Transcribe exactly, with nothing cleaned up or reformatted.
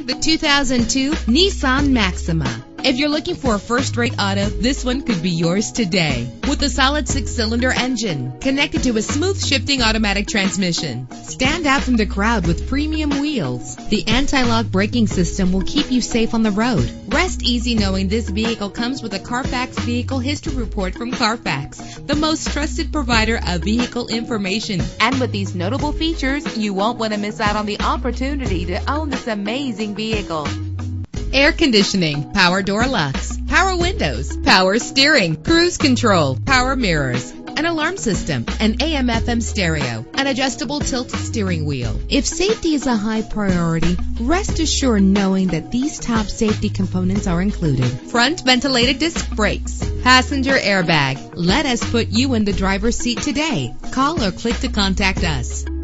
Introducing the two thousand two Nissan Maxima. If you're looking for a first-rate auto, this one could be yours today. With a solid six-cylinder engine connected to a smooth shifting automatic transmission. Stand out from the crowd with premium wheels. The anti-lock braking system will keep you safe on the road. Rest easy knowing this vehicle comes with a Carfax Vehicle History Report from Carfax, the most trusted provider of vehicle information. And with these notable features, you won't want to miss out on the opportunity to own this amazing vehicle. Air conditioning, power door locks, power windows, power steering, cruise control, power mirrors, an alarm system, an A M F M stereo, an adjustable tilt steering wheel. If safety is a high priority, rest assured knowing that these top safety components are included. Front ventilated disc brakes, passenger airbag. Let us put you in the driver's seat today. Call or click to contact us.